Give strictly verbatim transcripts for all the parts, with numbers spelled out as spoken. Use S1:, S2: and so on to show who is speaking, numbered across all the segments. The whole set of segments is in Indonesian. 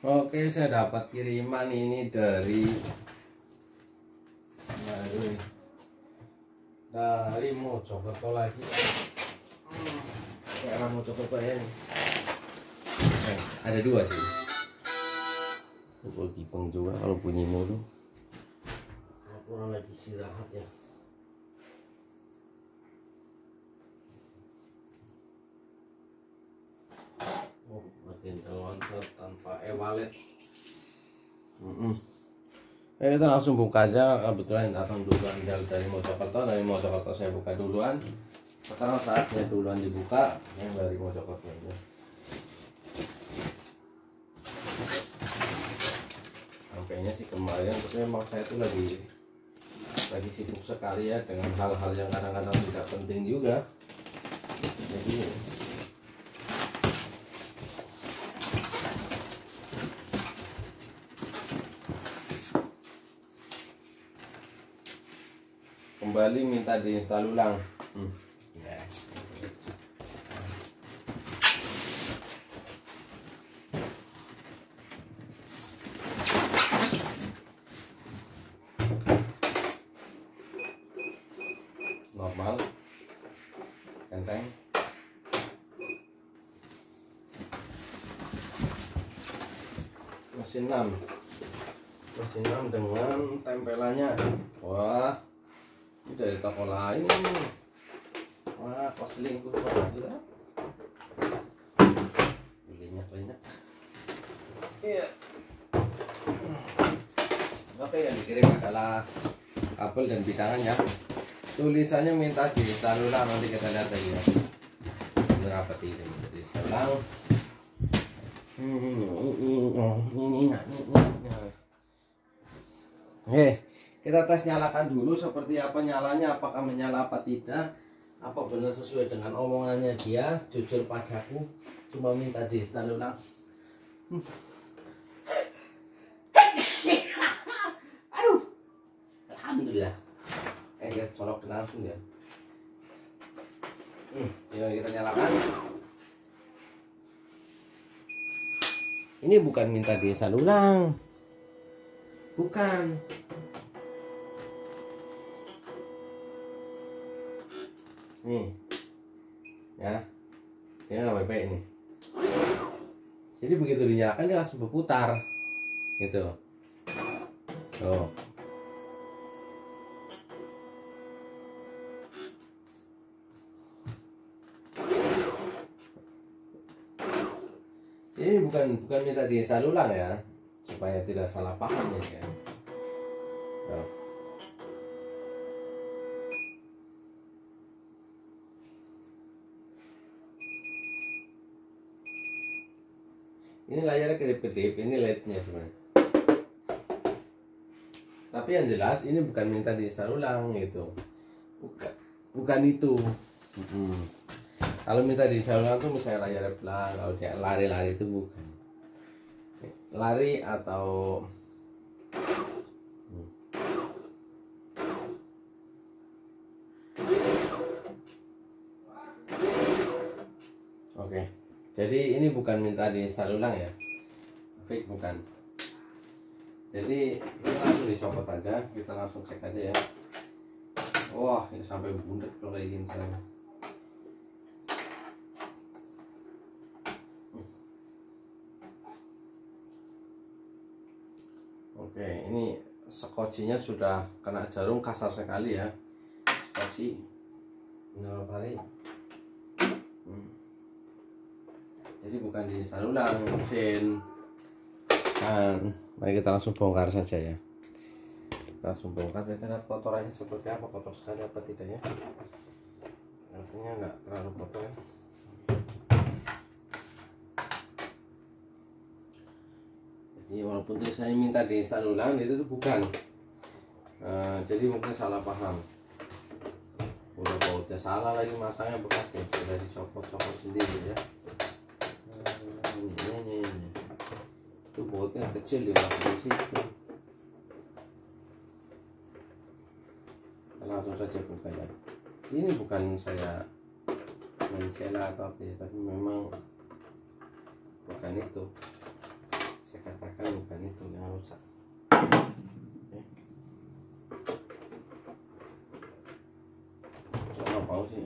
S1: Oke, saya dapat kiriman ini dari dari, dari Mojokerto lagi. Hmm, daerah Mojokerto ya ini. Eh, ada dua sih. Untuk Gipeng juga kalau bunyi mulu. Kurang lagi istirahat ya. Oh, matiin teloncer tanpa e-wallet. Mm -mm. Eh, kita langsung buka aja. Kebetulan datang duluan dari Mojokerto. Dari Mojokerto saya buka duluan. Sekarang saatnya duluan dibuka yang dari Mojokerto aja. Sampainya sih kemarin, terus memang saya tuh lagi lagi sibuk sekali ya dengan hal-hal yang kadang-kadang tidak penting juga. Jadi kembali minta diinstal ulang. Hmm. Ya. Normal, enteng. Mesin enam, mesin enam dengan tempelannya. Wah, ini dari toko lain. Wah, kok selingkuh banget lah. Belinya banyak. Iya. Oke, yang dikirim adalah kabel dan bitangannya. Tulisannya minta diinstal ulang, nanti kita lihat lagi ya. Bener apa tidak diinstal ulang. Oke, kita tes nyalakan dulu seperti apa nyalanya, apakah menyala apa tidak, apa benar sesuai dengan omongannya dia, jujur padaku, cuma minta diinstal ulang. Aduh, alhamdulillah. Eh, ya, colok langsung ya. Hmm, ini kita nyalakan. Ini bukan minta diinstal ulang, bukan. Nih, ya, dia nggak baik-baik ini. Jadi begitu dinyalakan dia langsung berputar, gitu. Tuh. Ini bukan bukan minta diinstal ulang ya, supaya tidak salah paham ya. Tuh. Ini layarnya kedip-kedip, ini L E D-nya sebenarnya. Tapi yang jelas ini bukan minta diinstal ulang gitu. Bukan, bukan itu. Hmm. Kalau minta diinstal ulang tuh misalnya layarnya pelan, kalau dia lari-lari itu bukan. Lari atau hmm. Oke. Jadi ini bukan minta diinstal ulang ya, fake bukan. Jadi ini langsung dicopot aja, kita langsung cek aja ya. Wah, ini sampai bundet kalau kayak gini caranya. Oke, ini skocinya sudah kena jarum, kasar sekali ya. Skoci nol kali. Hmm. Jadi bukan diinstal ulang mesin. Dan mari kita langsung bongkar saja ya. Kita langsung bongkar, kita lihat kotorannya seperti apa, kotor sekali apa tidak ya. Artinya nggak terlalu kotor ya. Jadi walaupun tulisannya minta diinstal ulang, itu tuh bukan. Nah, jadi mungkin salah paham. Udah bautnya salah lagi, masangnya bekas ya, sudah dicopot-copot sendiri ya. Ini, ini, ini. Itu bautnya kecil di situ. Langsung saja buka ya. Ini bukan saya mencela atau apa ya, tapi memang bukan itu. Saya katakan tadi.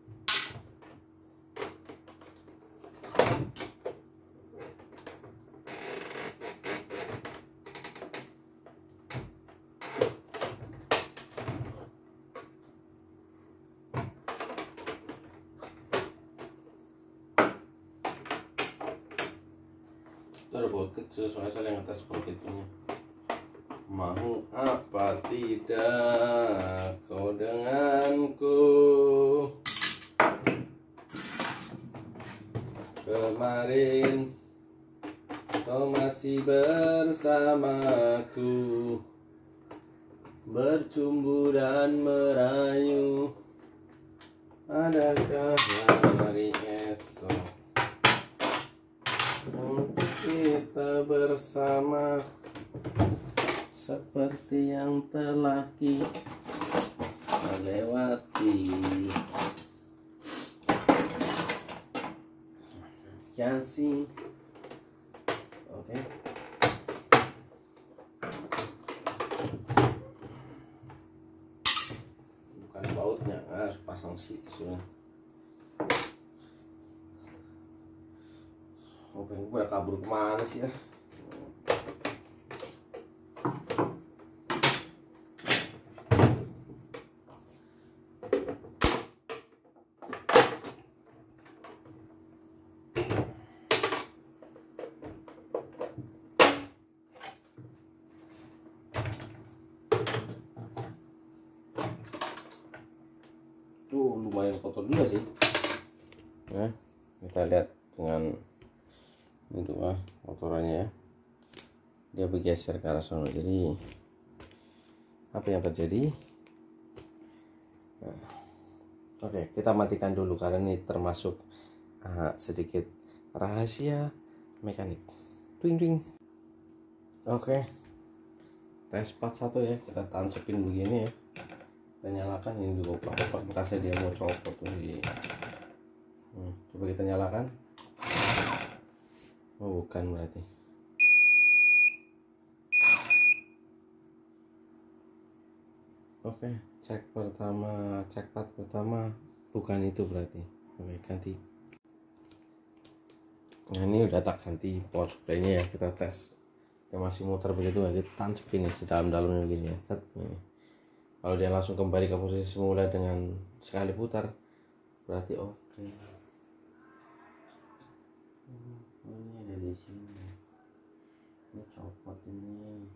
S1: Itu ada baut kecil, soalnya saya ngetes baut itunya. Mau apa tidak kau denganku, kemarin kau masih bersamaku, bercumbu dan merayu, adakah hari esok untuk kita bersama seperti yang telah kita lewati. Kasih, oke. Okay. Bukan bautnya, harus pasang situ soalnya. Oh, pengen gue kabur kemana sih ya? Tuh lumayan kotor juga sih. Nah, kita lihat dengan itu ah kotorannya ya, dia bergeser ke arah sana. Jadi apa yang terjadi? Nah, oke, kita matikan dulu karena ini termasuk uh, sedikit rahasia mekanik. Twing twing. Oke, tes part satu ya, kita tancapin begini ya. Kita nyalakan, ini juga bekasnya dia mau copot tuh di. Hmm, coba kita nyalakan. Oh, bukan berarti. Oke, cek pertama, cek part pertama bukan itu berarti. Oke, ganti. Nah, ini udah tak ganti power supply-nya ya, kita tes. Yang masih muter begitu aja, tancapin ini dalam-dalamnya begini ya. Set, ini. Kalau dia langsung kembali ke posisi semula dengan sekali putar, berarti oke. Okay. Oh, ini ada di sini. Ini copot ini.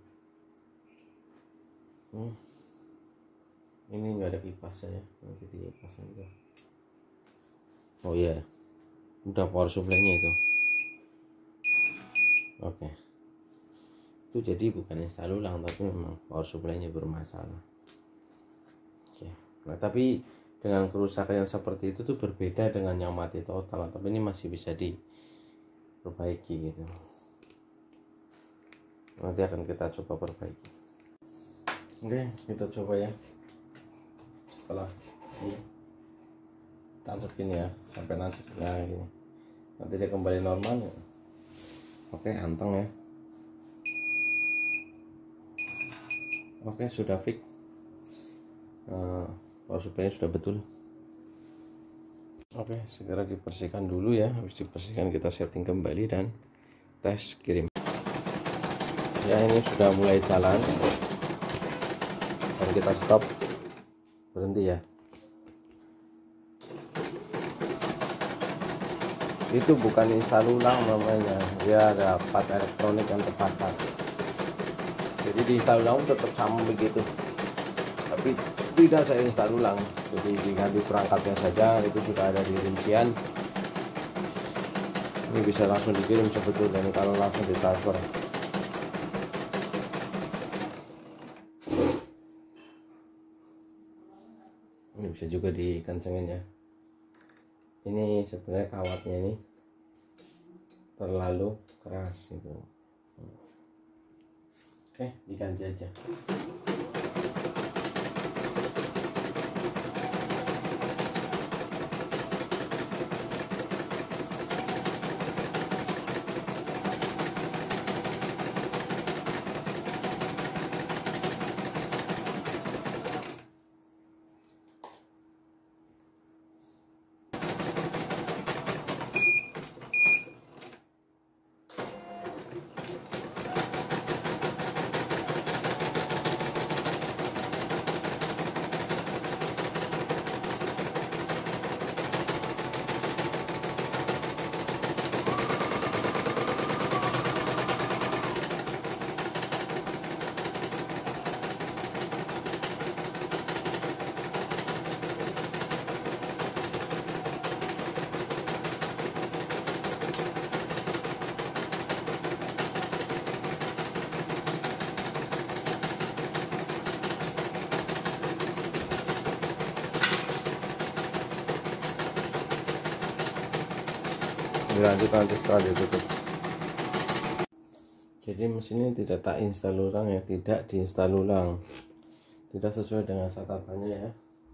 S1: Hmm. Ini nggak ada kipasnya ya, nanti di kipasnya itu. Oh iya, udah power supply-nya itu. Oke. Okay. Itu jadi bukan install ulang, tapi memang power supply-nya bermasalah. Oke. Okay. Nah, tapi dengan kerusakan yang seperti itu tuh berbeda dengan yang mati total, tapi ini masih bisa diperbaiki gitu. Nanti akan kita coba perbaiki. Oke, kita coba ya. Setelah tancapin ya, sampai nancap ya gini. Nanti dia kembali normal ya. Oke, anteng ya. Oke, sudah fix. Uh, power supply-nya sudah betul. Oke, segera dibersihkan dulu ya. Habis dibersihkan kita setting kembali dan tes kirim. Ya, ini sudah mulai jalan. Dan kita stop, berhenti ya. Itu bukan install ulang namanya, dia ada part elektronik yang terbakar. Jadi di install ulang tetap sama begitu, tapi tidak saya install ulang. Jadi diganti perangkatnya saja, itu sudah ada di rincian. Ini bisa langsung dikirim sebetulnya kalau langsung ditransfer. Ini bisa juga dikencengin ya. Ini sebenarnya kawatnya ini terlalu keras itu. Oke, diganti aja. dilanjut nanti setelah ditutup. Jadi mesin ini tidak tak install ulang ya, tidak diinstal ulang, tidak sesuai dengan catatannya ya.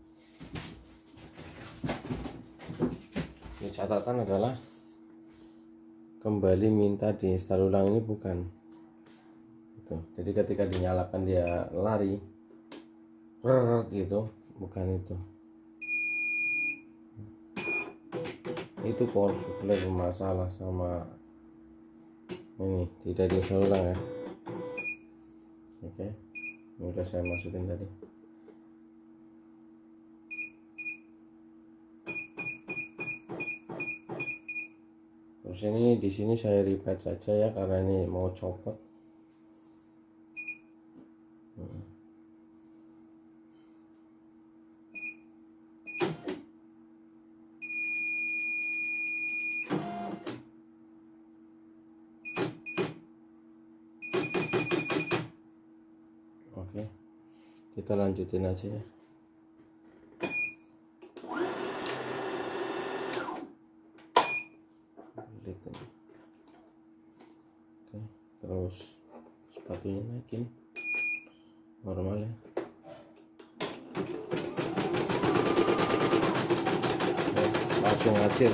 S1: Ini catatan adalah kembali minta diinstal ulang, ini bukan itu. Jadi ketika dinyalakan dia lari gitu, bukan itu. Itu power supply bermasalah sama ini, tidak diinstal ulang ya. Oke, ini udah saya masukin tadi. Terus ini di sini saya repeat saja ya, karena ini mau copot. Hmm. Oke, kita lanjutin aja ya. Oke, terus sepatunya naikin normal ya. Oke, langsung ngacir.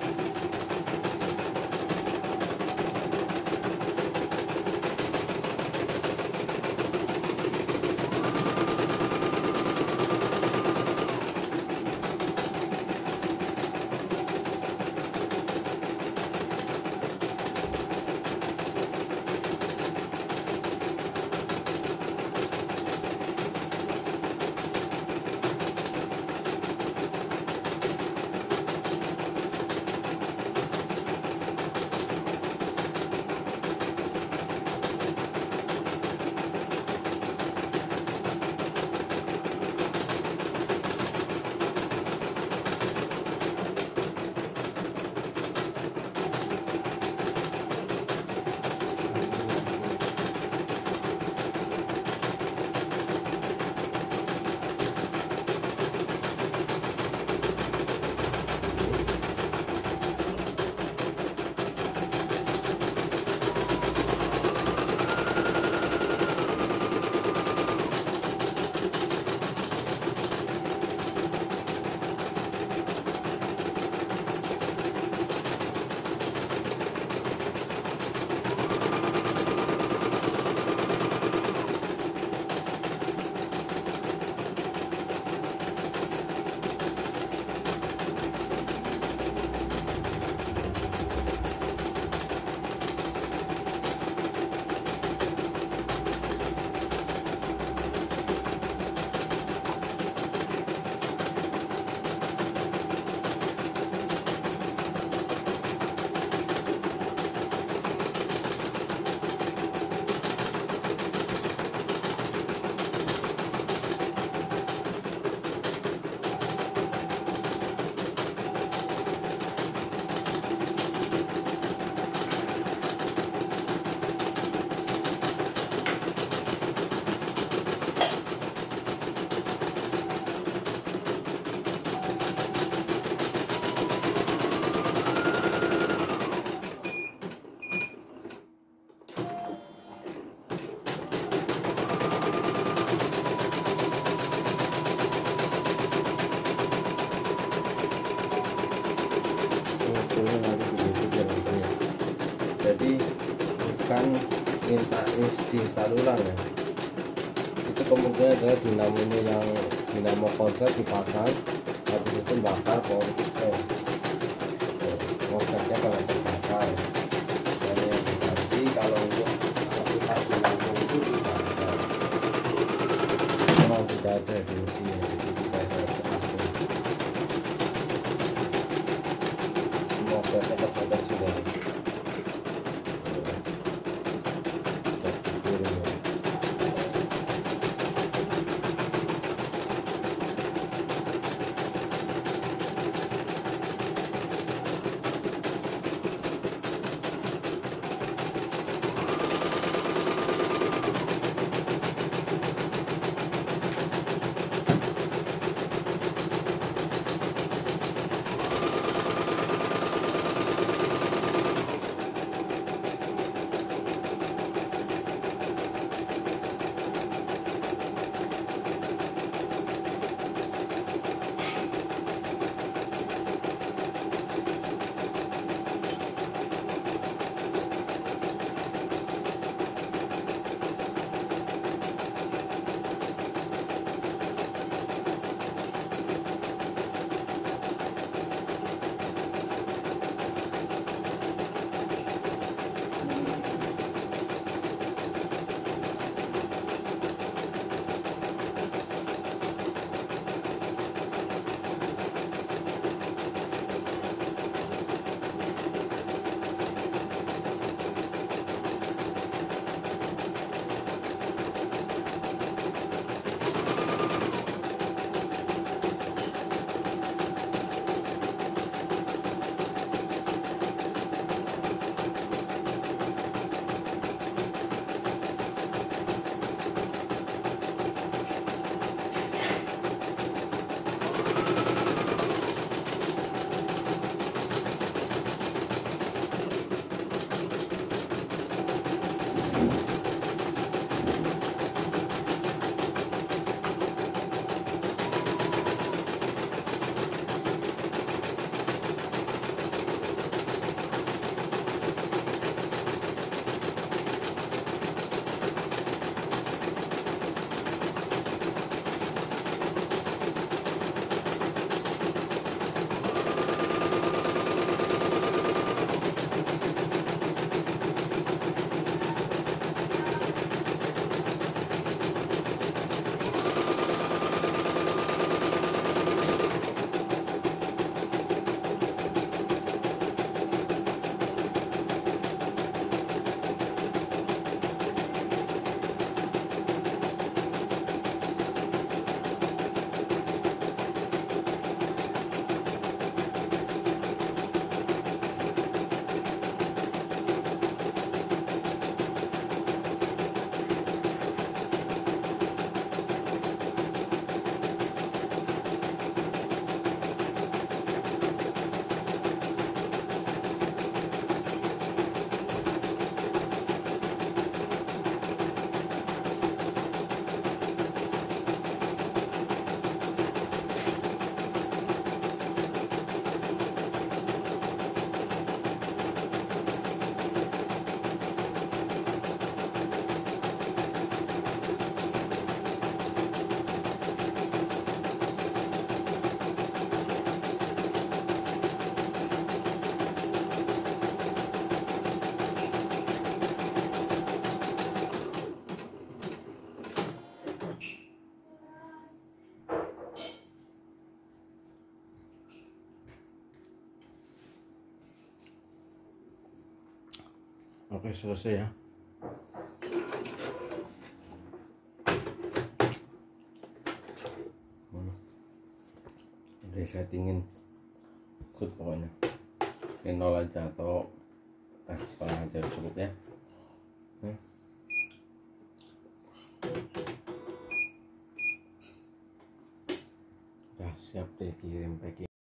S1: Jadi bukan minta diinstal ulang ya, itu kemungkinan adalah dinamonya yang dinamo konslet dipasang, habis itu bakar power supply. Konsletnya kalau terbakar, dan yang diganti kalau untuk aplikasi langsung itu dibakar. Memang tidak ada di mesinnya, jadi tidak ada aplikasi. Semua sudah cepat sudah. Oke, selesai ya. Udah settingin good pokoknya. Ini nol aja atau eh, setengah aja cukup ya. Hmm. Udah siap dikirim packing.